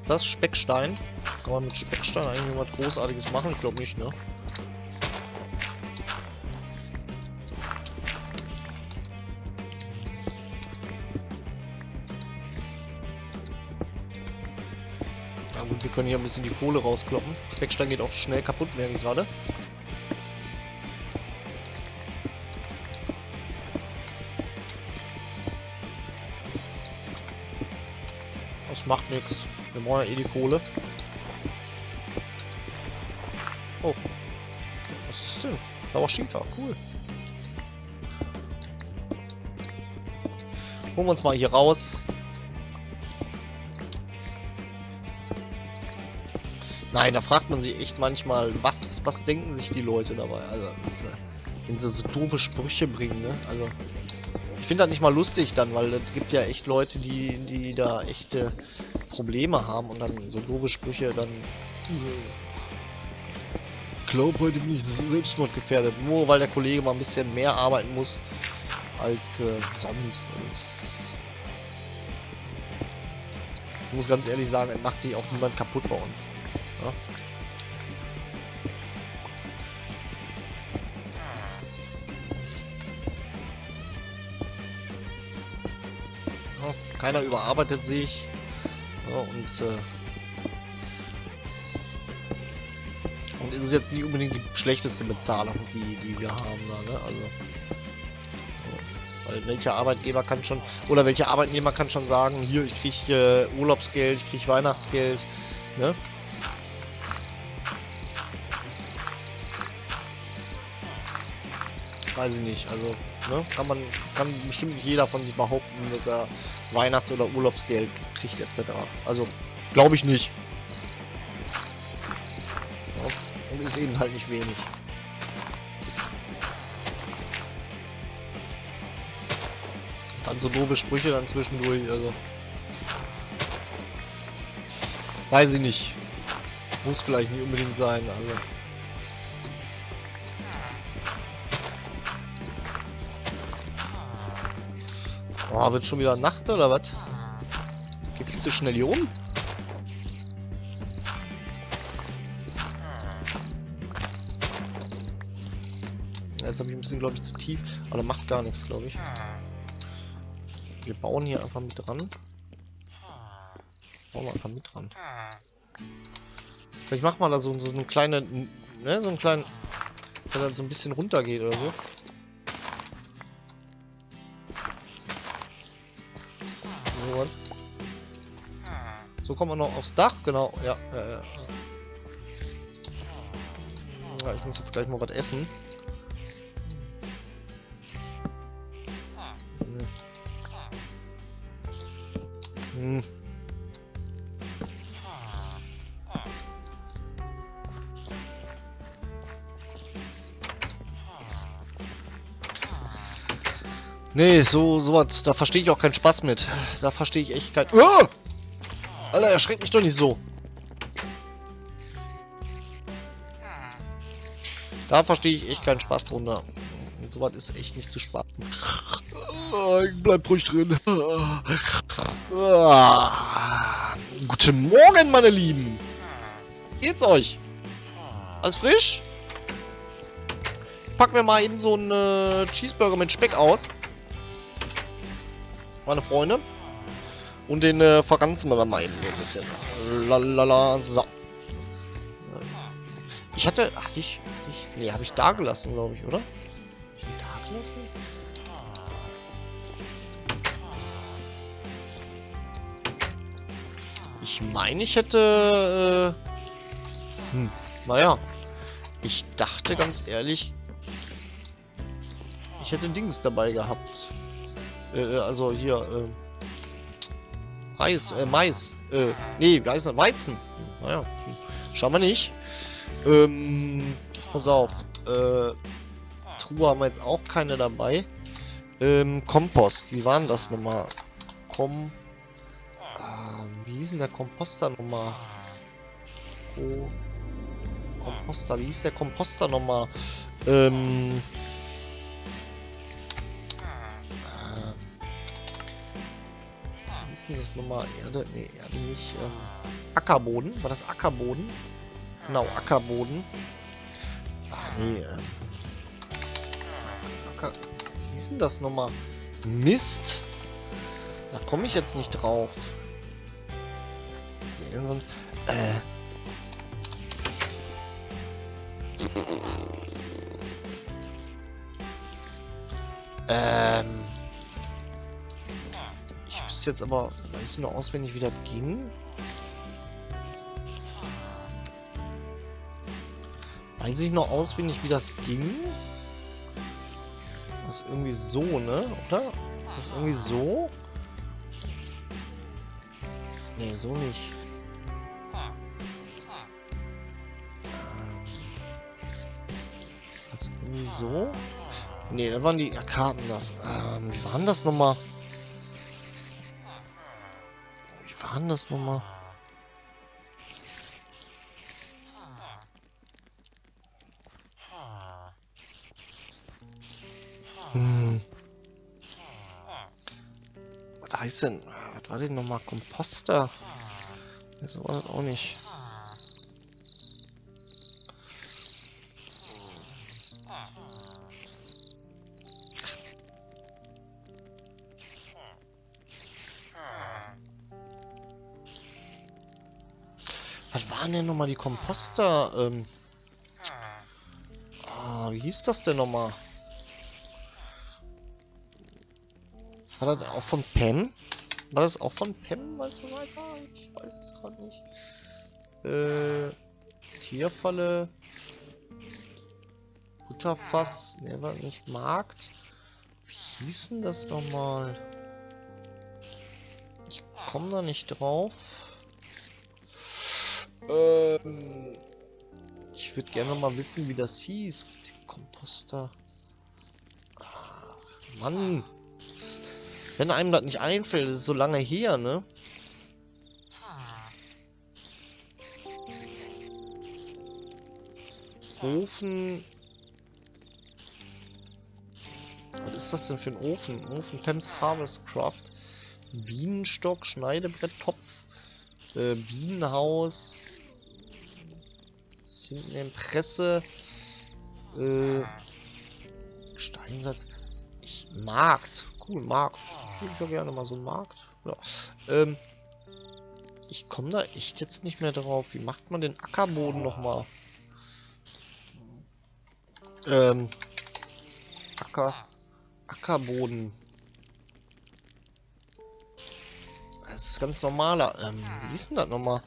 das? Speckstein. Kann man mit Speckstein eigentlich was Großartiges machen? Ich glaube nicht, ne? Na gut, wir können hier ein bisschen die Kohle rauskloppen. Speckstein geht auch schnell kaputt, merke ich gerade. Das macht nichts. Wir brauchen ja eh die Kohle. Oh. Was ist das denn? Blauer Schiefer. Cool. Holen wir uns mal hier raus. Nein, da fragt man sich echt manchmal, was denken sich die Leute dabei? Also, wenn sie so doofe Sprüche bringen, ne? Also, ich finde das nicht mal lustig dann, weil es gibt ja echt Leute, die da echte Probleme haben und dann so doofe Sprüche dann... Ich glaube, heute bin ich selbstmordgefährdet, nur weil der Kollege mal ein bisschen mehr arbeiten muss als sonst. Ich muss ganz ehrlich sagen, es macht sich auch niemand kaputt bei uns. Ja? Ja, keiner überarbeitet sich. Ja, und ist jetzt nicht unbedingt die schlechteste Bezahlung, die wir haben da, ne? Also, weil welcher Arbeitgeber kann schon, oder welcher Arbeitnehmer kann schon sagen, hier, ich kriege Urlaubsgeld, ich kriege Weihnachtsgeld, ne? Weiß ich nicht, also, ne? Kann bestimmt nicht jeder von sich behaupten, dass er Weihnachts- oder Urlaubsgeld kriegt, etc. Also, glaube ich nicht. Ja, und ist eben halt nicht wenig. Dann so doofe Sprüche dann zwischendurch, also. Weiß ich nicht. Muss vielleicht nicht unbedingt sein, also. Oh, wird schon wieder Nacht oder was? Geht viel zu schnell hier um? Jetzt habe ich ein bisschen, glaube ich, zu tief. Aber macht gar nichts, glaube ich. Wir bauen hier einfach mit dran. Bauen wir einfach mit dran. Vielleicht machen wir da so eine kleine, ne, so einen kleinen, der dann so ein bisschen runter geht oder so. So kommen wir noch aufs Dach, genau, ja. Ja, ich muss jetzt gleich mal was essen. Hm. Nee, sowas, da verstehe ich auch keinen Spaß mit. Da verstehe ich echt kein... Oh! Alter, erschreckt mich doch nicht so. Da verstehe ich echt keinen Spaß drunter. Sowas ist echt nicht zu spaßen. Bleib ruhig drin. Guten Morgen, meine Lieben. Wie geht's euch? Alles frisch? Packen wir mal eben so einen Cheeseburger mit Speck aus. Meine Freunde. Und den verganzen wir dann mal eben so ein bisschen. Lalala, so. Ich hatte... Nee, habe ich da gelassen, glaube ich, oder? Hab ich ihn da gelassen? Ich meine, ich hätte... naja. Ich dachte ganz ehrlich... Ich hätte Dings dabei gehabt. Also hier, Reis, Mais. Nee, wie heißt das? Weizen. Naja, schauen wir nicht. Pass auf. Truhe haben wir jetzt auch keine dabei. Kompost. Wie war denn das nochmal? Wie hieß denn der Komposter nochmal? Komposter. Wie hieß der Komposter nochmal? denn das nochmal? Erde? Nee, Erde nicht. Ackerboden? War das Ackerboden? Genau, Ackerboden. Ah, nee, Acker... Wie hieß denn das nochmal? Mist! Da komme ich jetzt nicht drauf. Was ist denn sonst? Ich wüsste jetzt aber, weiß ich nur auswendig, wie das ging? Weiß ich noch auswendig, wie das ging? Das ist irgendwie so, ne? Oder? Das ist irgendwie so? Nee, so nicht. Das ist irgendwie so? Nee, da waren die Karten das. Wie waren das nochmal? Wie waren das nochmal? Was heißt denn? Was war denn nochmal? Komposter? So war das auch nicht. Was waren denn nochmal die Komposter? Wie hieß das denn nochmal? War das auch von Pam? War das auch von Pam, weißt du weiter? Ich weiß es gerade nicht. Tierfalle. Butterfass. Ne, war nicht Markt. Wie hieß denn das nochmal? Ich komme da nicht drauf. Ich würde gerne mal wissen, wie das hieß. Die Komposter. Ach, Mann. Wenn einem das nicht einfällt, das ist so lange her, ne? Ofen. Was ist das denn für ein Ofen? Ofen, Pam's Harvest Craft. Bienenstock, Schneidebrett, Topf. Bienenhaus. Hinten Presse. Steinsatz. Markt. Cool, Markt. Ich würde ja gerne mal so einen Markt. Ja. Ich komme da echt jetzt nicht mehr drauf. Wie macht man den Ackerboden nochmal? Ackerboden. Das ist ganz normaler. Wie ist denn das nochmal?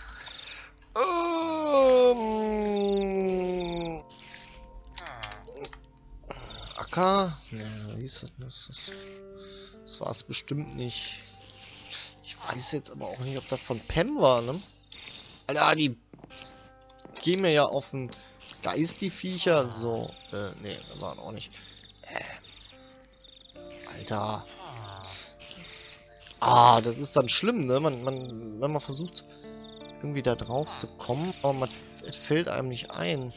Acker? Ne, wie hieß das? Das war es bestimmt nicht. Ich weiß jetzt aber auch nicht, ob das von Pam war, ne? Alter, die gehen mir ja auf den Geist, die Viecher. So, ne, das waren auch nicht. Alter. Das ist dann schlimm, ne? Wenn man versucht, irgendwie da drauf zu kommen, aber es fällt einem nicht ein.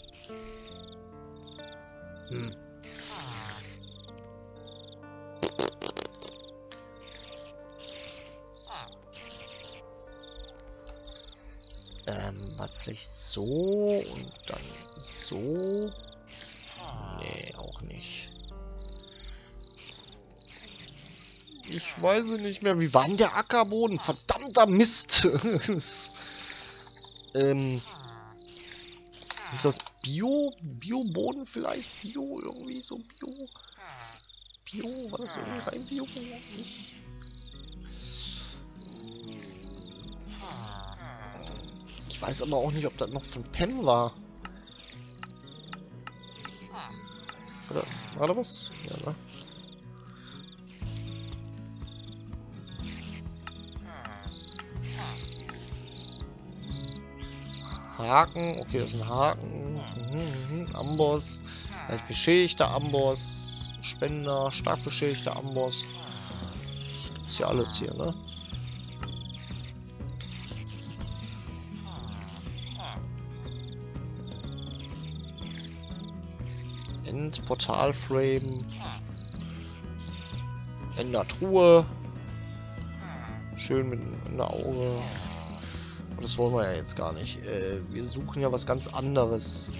Was vielleicht so und dann so? Nee, auch nicht. Ich weiß es nicht mehr. Wie war denn der Ackerboden? Verdammter Mist! Ist das Bio-Boden vielleicht? Bio, irgendwie so Bio? Bio? War das irgendwie rein Bio? Nicht? Ich weiß aber auch nicht, ob das noch von Pam war. Oder war da was? Ja, ne? Haken, okay, das ist ein Haken. Amboss, leicht beschädigter Amboss, Spender, stark beschädigter Amboss. Ist ja alles hier, ne? Portalframe. Endertruhe. Schön mit einem Auge. Und das wollen wir ja jetzt gar nicht. Wir suchen ja was ganz anderes.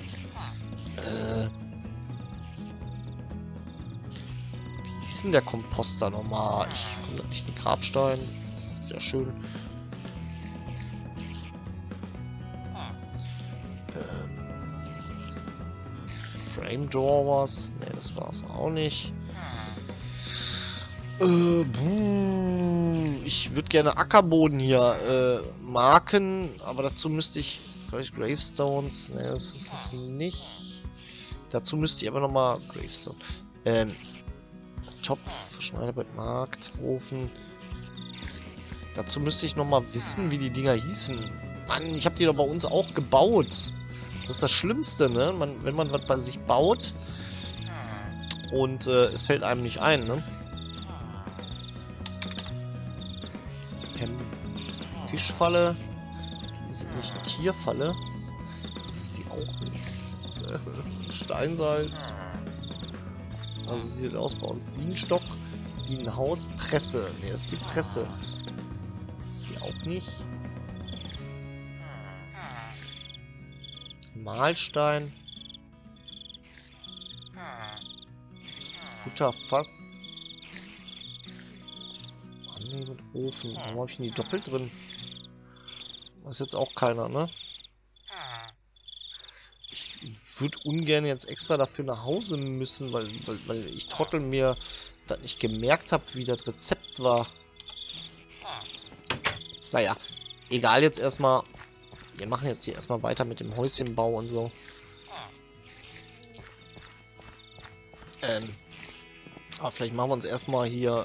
Wie ist denn der Komposter nochmal? Ich komme da nicht in den Grabstein. Sehr schön. Frame Drawers. Ne, das war's auch nicht. Ich würde gerne Ackerboden hier marken, aber dazu müsste ich vielleicht Gravestones. Ne, das ist es nicht. Dazu müsste ich aber nochmal Gravestone. Topf, Schneiderbrett, Markt, Ofen. Dazu müsste ich nochmal wissen, wie die Dinger hießen. Mann, ich habe die doch bei uns auch gebaut. Das ist das Schlimmste, ne? Wenn man was bei sich baut und es fällt einem nicht ein, ne? Fischfalle. Die sind nicht Tierfalle. Das ist die auch nicht. Steinsalz. Also sieht aus bei uns. Bienenstock. Bienenhaus. Presse. Ne, das ist die Presse. Das ist die auch nicht. Mahlstein. Guter Fass. Annehmen und Ofen. Warum habe ich denn die doppelt drin? Das ist jetzt auch keiner, ne? Ich würde ungern jetzt extra dafür nach Hause müssen, weil ich Trottel mir das nicht gemerkt habe, wie das Rezept war. Naja, egal jetzt erstmal. Wir machen jetzt hier erstmal weiter mit dem Häuschenbau und so. Aber vielleicht machen wir uns erstmal hier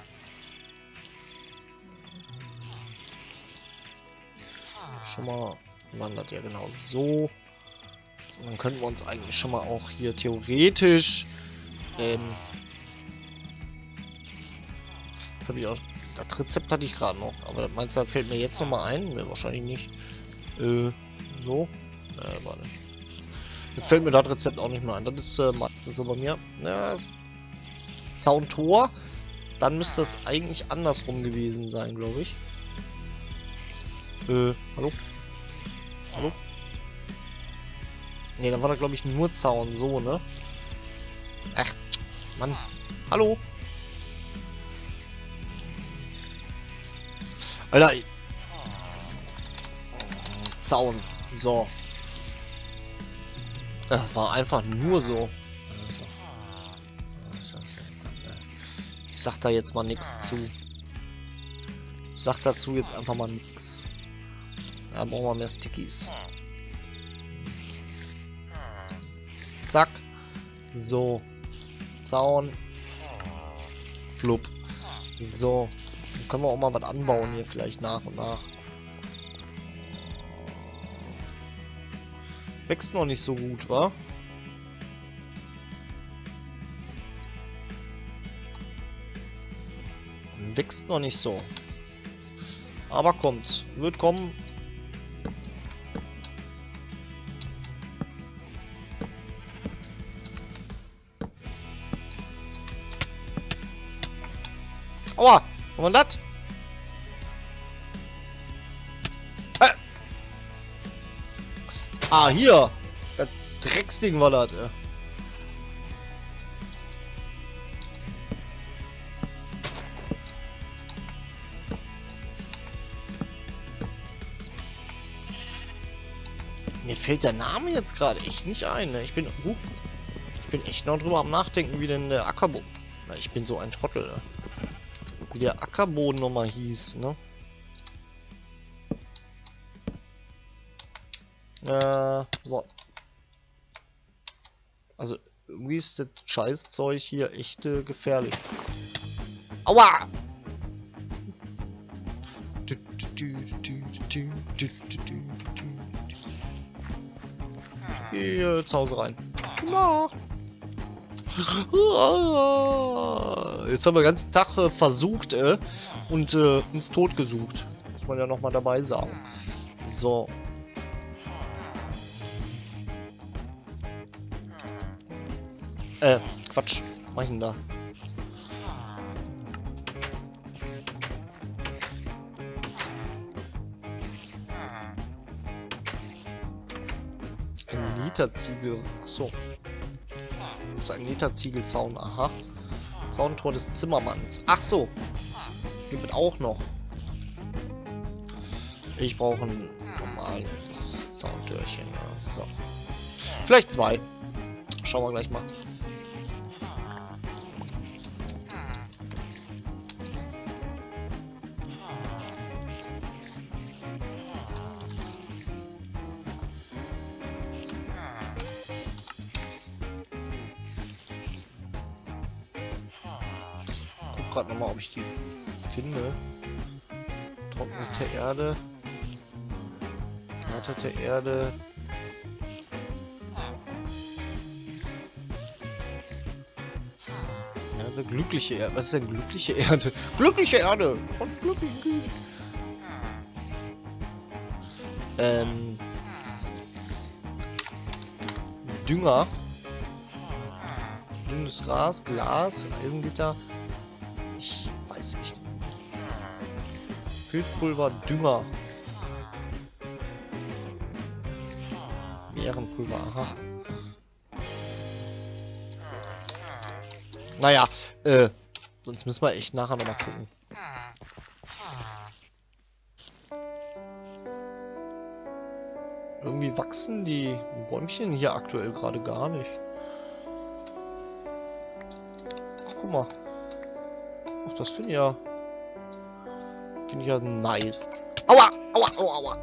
schon mal wandert ja genau so. Und dann könnten wir uns eigentlich schon mal auch hier theoretisch das habe ich auch. Das Rezept hatte ich gerade noch, aber meinst du, das fällt mir jetzt noch mal ein? Ne, wahrscheinlich nicht. So. Warte. Jetzt fällt mir das Rezept auch nicht mehr ein. Das ist meistens so bei mir. Ja, das Zauntor. Dann müsste das eigentlich andersrum gewesen sein, glaube ich. Hallo? Hallo? Ne, dann war da glaube ich nur Zaun, so, ne? Ach, Mann. Hallo? Alter. Zaun. So. War einfach nur so. Ich sag da jetzt mal nichts zu. Ich sag dazu jetzt einfach mal nichts. Da brauchen wir mehr Stickies. Zack. So. Zaun. Flupp. So. Dann können wir auch mal was anbauen hier vielleicht nach und nach. Wächst noch nicht so gut, wa? Wächst noch nicht so. Aber kommt. Wird kommen. Aua! Was war das? Ah, hier! Das Drecksding war das, ey. Mir fällt der Name jetzt gerade echt nicht ein, ne? Ich bin echt noch drüber am Nachdenken, wie denn der Ackerboden... Na, ich bin so ein Trottel, ne? Wie der Ackerboden nochmal hieß, ne? So. Also, irgendwie ist das Scheißzeug hier echt gefährlich. Aua! Hier, zu Hause rein. Ja. Jetzt haben wir den ganzen Tag versucht und uns tot gesucht. Muss man ja nochmal dabei sagen. So. Quatsch. Was mach ich denn da? Netherziegel. Achso. Das ist ein Netherziegelzaun. Aha. Zauntor des Zimmermanns. Ach so. Gibt auch noch. Ich brauche einen normalen Zauntürchen. So. Vielleicht 2. Schauen wir gleich mal. Guck gerade nochmal, ob ich die finde. Trocknete Erde. Gehärtete Erde. Erde. Glückliche Erde. Was ist denn glückliche Erde? Glückliche Erde! Von glücklichen Kühen. Dünger. Dünnes Gras, Glas, Eisengitter. Ich weiß nicht. Filzpulver, Dünger. Bärenpulver, aha. Naja, sonst müssen wir echt nachher nochmal gucken. Irgendwie wachsen die Bäumchen hier aktuell gerade gar nicht. Ach, guck mal. Ach, das finde ich ja... Finde ich ja nice. Aua! Aua! Aua! Aua!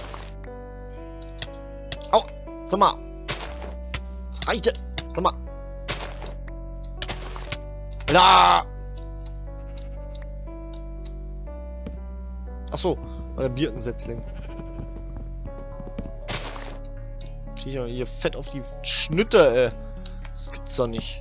Aua! Sag mal! Das reicht! Sag mal! La! Ach so, der Birkensetzling. Hier fett auf die Schnitte, ey. Das gibt's doch nicht.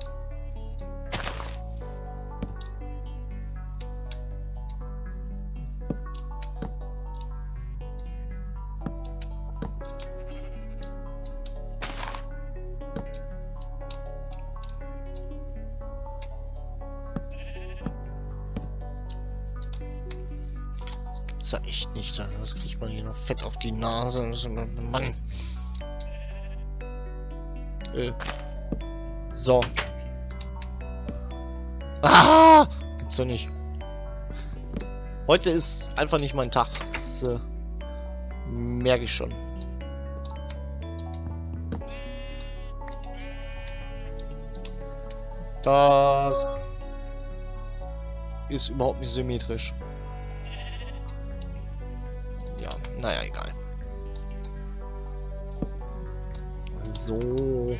Das gibt's ja echt nicht. Das kriegt man hier noch fett auf die Nase. Mann. So. Ah! Gibt's doch nicht. Heute ist einfach nicht mein Tag. Das merke ich schon. Das ist überhaupt nicht symmetrisch. Ja, naja, egal. So.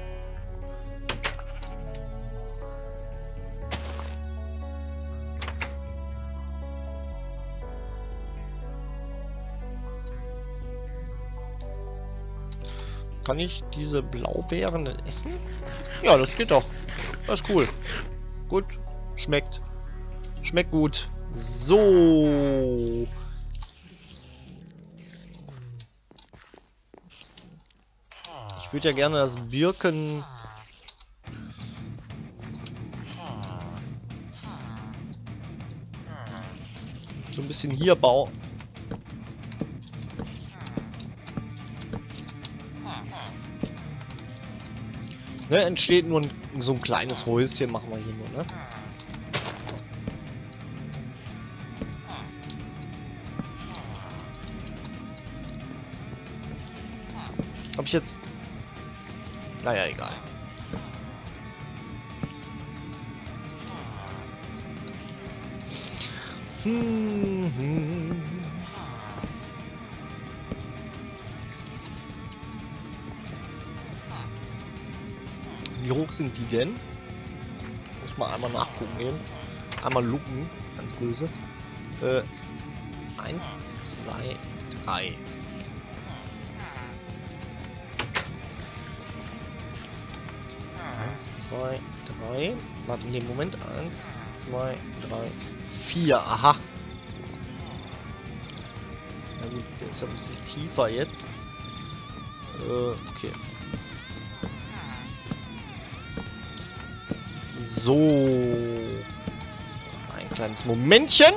Kann ich diese Blaubeeren denn essen? Ja, das geht doch. Das ist cool. Gut. Schmeckt. Schmeckt gut. So. Ich würde ja gerne das Birken... so ein bisschen hier bauen. Ne, entsteht nur so ein kleines Häuschen, machen wir hier nur, ne? Hab ich jetzt... Naja, egal. Wie hoch sind die denn? Muss mal einmal nachgucken eben. Einmal lupen, ganz böse. 1, 2, 3. 2, 3. Warte, in dem Moment 1, 2, 3, 4. Aha. Na gut, der ist ja ein bisschen tiefer jetzt. Okay. So. Ein kleines Momentchen.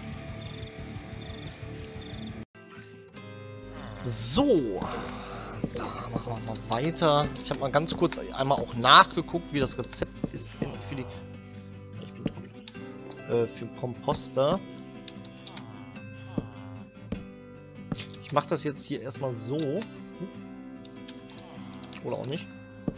So. Da machen wir mal weiter. Ich habe mal ganz kurz einmal auch nachgeguckt, wie das Rezept ist für die... Ich bin dran. Für Komposter. Ich mache das jetzt hier erstmal so. Oder auch nicht.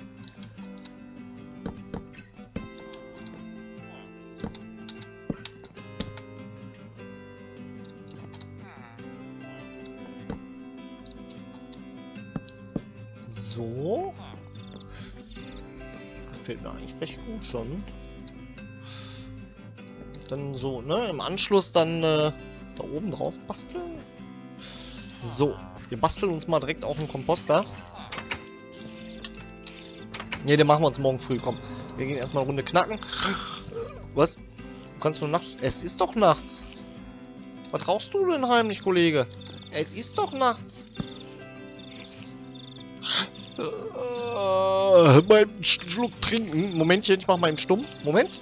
So. Gefällt mir eigentlich recht gut schon. Dann so, ne? Im Anschluss dann da oben drauf basteln. So. Wir basteln uns mal direkt auf einen Komposter. Ne, den machen wir uns morgen früh. Komm. Wir gehen erstmal eine Runde knacken. Was? Du kannst nur nachts. Es ist doch nachts. Was rauchst du denn heimlich, Kollege? Es ist doch nachts. Mal einen Schluck trinken. Momentchen, ich mach mal im Stumm. Moment.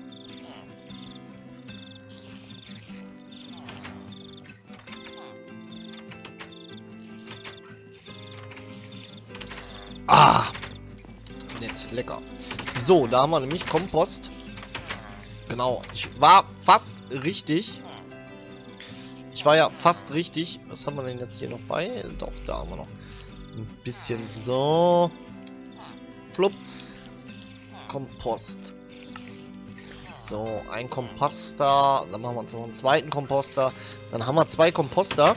Ah! Nett, lecker. So, da haben wir nämlich Kompost. Genau, ich war fast richtig. Ich war ja fast richtig. Was haben wir denn jetzt hier noch bei? Doch, da haben wir noch ein bisschen so. Flupp. Kompost. So, ein Komposter. Dann machen wir uns noch einen zweiten Komposter. Dann haben wir 2 Komposter.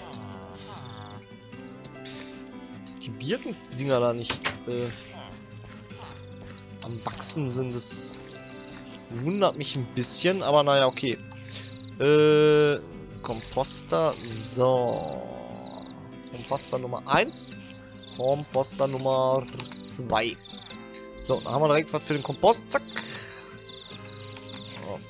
Die Birkendinger da nicht am Wachsen sind. Das wundert mich ein bisschen, aber naja, okay. Komposter. So. Komposter Nummer 1. Komposter Nummer 2. So, da haben wir direkt was für den Kompost. Zack. So.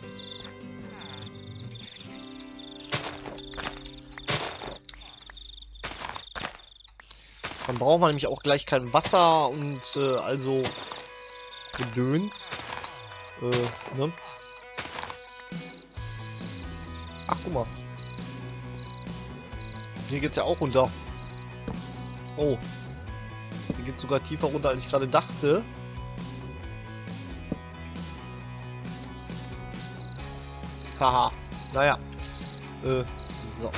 Dann brauchen wir nämlich auch gleich kein Wasser und also Gedöns. Ne? Ach, guck mal. Hier geht's ja auch runter. Oh. Hier geht's sogar tiefer runter, als ich gerade dachte. Haha. Naja. So.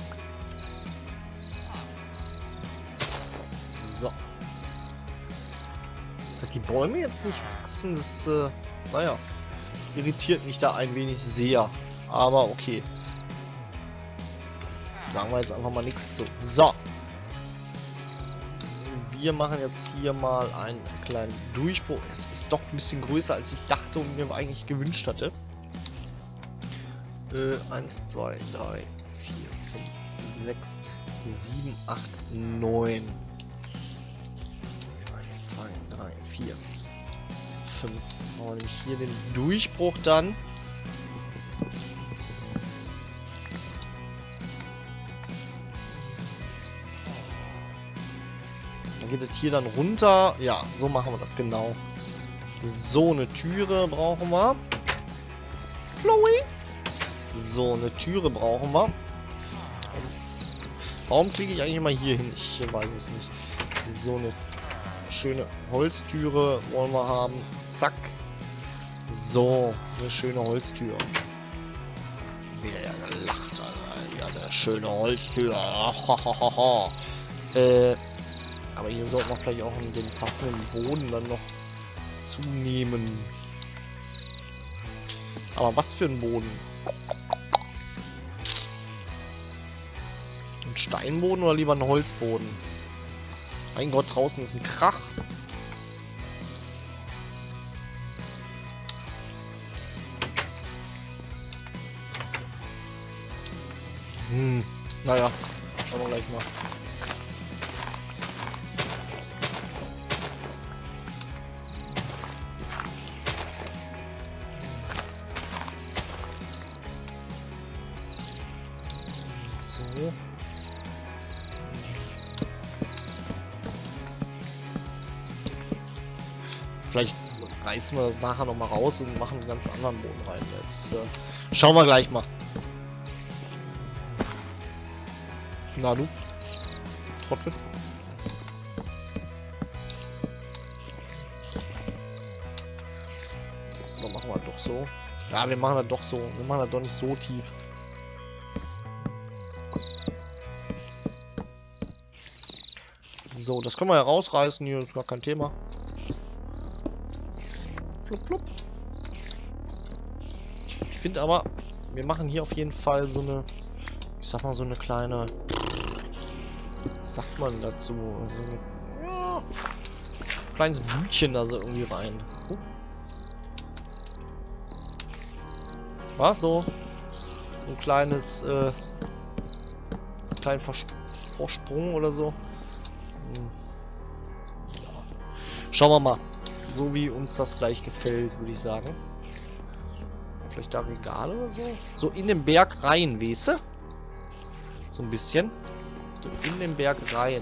So. Dass die Bäume jetzt nicht wachsen, das, naja. Irritiert mich da ein wenig sehr. Aber okay. Sagen wir jetzt einfach mal nichts zu. So. Wir machen jetzt hier mal einen kleinen Durchbruch. Es ist doch ein bisschen größer, als ich dachte und mir eigentlich gewünscht hatte. 1, 2, 3, 4, 5, 6, 7, 8, 9. 1, 2, 3, 4, 5. Machen wir nämlich hier den Durchbruch dann. Dann geht das hier dann runter. Ja, so machen wir das genau. So, eine Türe brauchen wir. Chloe. So, eine Türe brauchen wir. Warum klicke ich eigentlich immer hier hin? Ich weiß es nicht. So eine schöne Holztüre wollen wir haben. Zack. So, eine schöne Holztür. Wer ja gelacht, Alter. Ja, eine schöne Holztür. Aber hier sollten wir vielleicht auch den passenden Boden dann noch zunehmen. Aber was für ein Boden? Ein Steinboden oder lieber ein Holzboden? Mein Gott, draußen ist ein Krach. Naja, schauen wir gleich mal. So. Vielleicht reißen wir das nachher noch mal raus und machen einen ganz anderen Boden rein. Jetzt schauen wir gleich mal. Na du? Trottel. Oder machen wir doch so? Ja, wir machen das doch so. Wir machen das doch nicht so tief. So, das können wir ja rausreißen hier, ist gar kein Thema. Flup, flup. Ich finde aber, wir machen hier auf jeden Fall so eine, ich sag mal so eine kleine, was sagt man dazu? So eine, ja, kleines Bütchen da so irgendwie rein. Was so? Ein kleines, kleinen Vorsprung oder so. Ja. Schauen wir mal. So wie uns das gleich gefällt, würde ich sagen. Vielleicht da Regale oder so? So in den Berg rein, weißt du? So ein bisschen. So in den Berg rein.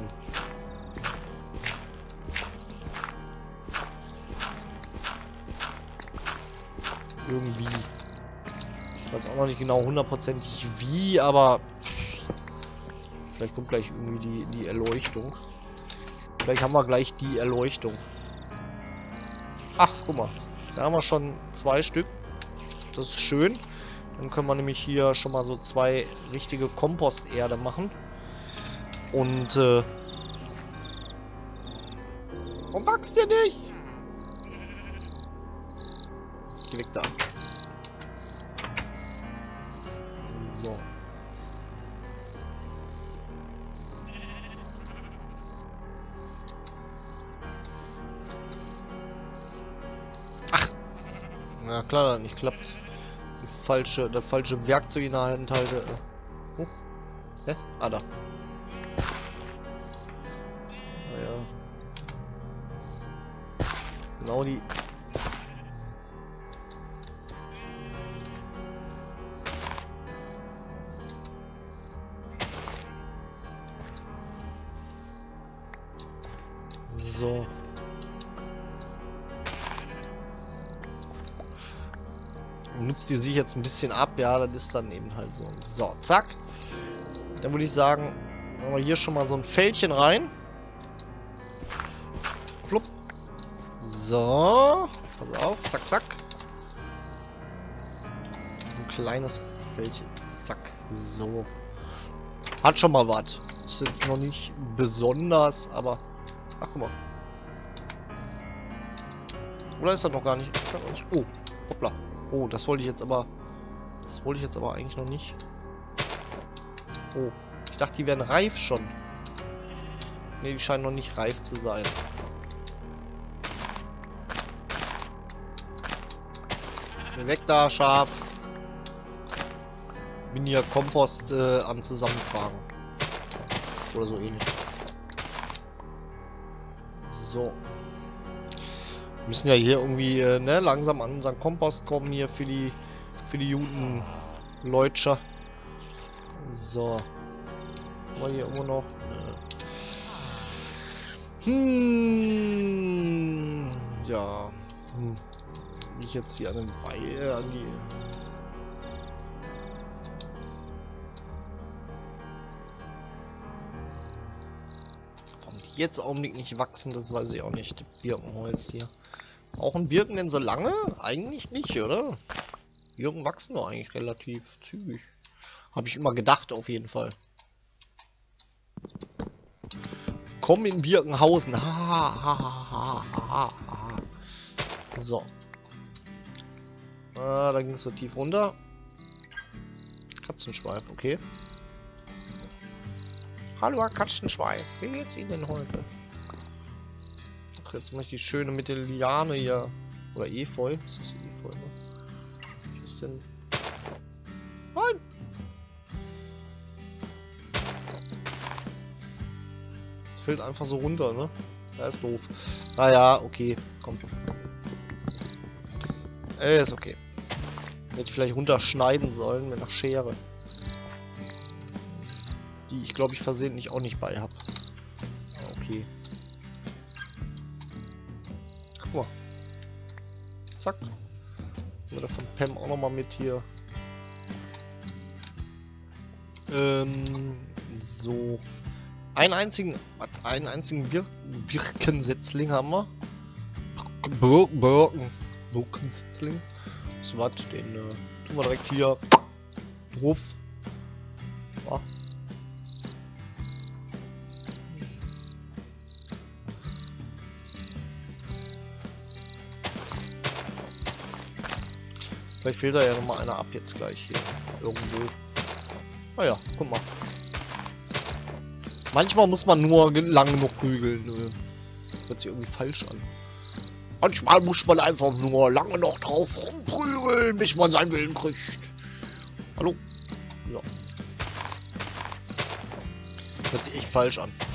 Irgendwie. Ich weiß auch noch nicht genau hundertprozentig wie, aber vielleicht kommt gleich irgendwie die Erleuchtung. Vielleicht haben wir gleich die Erleuchtung. Ach, guck mal. Da haben wir schon 2 Stück. Das ist schön. Dann können wir nämlich hier schon mal so 2 richtige Komposterde machen. Und, warum wächst der nicht? Geh weg da. So. Ach. Na klar, das nicht klappt. Das falsche Werkzeug in der Hand halte. Oh. Hä? Ah, da. Naja. Genau die. So. Nutzt die sich jetzt ein bisschen ab, ja, das ist dann eben halt so. So, zack. Dann würde ich sagen, machen wir hier schon mal so ein Fältchen rein. Flupp. So. Pass auf, zack, zack. So ein kleines Fältchen. Zack. So. Hat schon mal was. Ist jetzt noch nicht besonders, aber... Ach, guck mal. Oder ist das noch gar nicht? Oh, hoppla. Oh, das wollte ich jetzt aber... Das wollte ich jetzt aber eigentlich noch nicht. Oh, ich dachte, die wären reif schon. Ne, die scheinen noch nicht reif zu sein. Geh weg da, Schaf. Bin hier Kompost am Zusammentragen. Oder so ähnlich. So. Wir müssen ja hier irgendwie ne, langsam an unseren Kompost kommen hier für die guten Leute. So. Haben wir hier irgendwo noch? Ja. Wie ich jetzt hier an den an die. Warum die jetzt im Augenblick nicht wachsen, das weiß ich auch nicht. Birkenholz hier. Brauchen Birken denn so lange? Eigentlich nicht, oder? Birken wachsen doch eigentlich relativ zügig. Habe ich immer gedacht, auf jeden Fall. Komm in Birkenhausen. So. Ah, da ging es so tief runter. Katzenschweif, okay. Hallo, Herr Katzenschweif. Wie geht's Ihnen denn heute? Ach, jetzt mache ich die schöne mit der Liane hier. Oder Efeu. Ist das Efeu, ne? Was ist denn? Nein! Das fällt einfach so runter, ne? Ja, ist doof. Naja, okay. Komm. Ist okay. Hätte ich vielleicht runterschneiden sollen mit einer Schere. Die ich, glaube ich, versehentlich auch nicht bei habe. Okay. Guck mal. Zack. Haben wir von Pam auch nochmal mit hier. So. Einen einzigen Birkensetzling haben wir. Birkensitzling. So was, den tun wir direkt hier drauf. Ja. Vielleicht fehlt da ja noch mal einer ab jetzt gleich hier. Irgendwo. Naja, guck mal. Manchmal muss man nur lang genug prügeln. Hört sich irgendwie falsch an. Manchmal muss man einfach nur lange noch drauf rumprügeln, bis man seinen Willen kriegt. Hallo? Ja. Hört sich echt falsch an.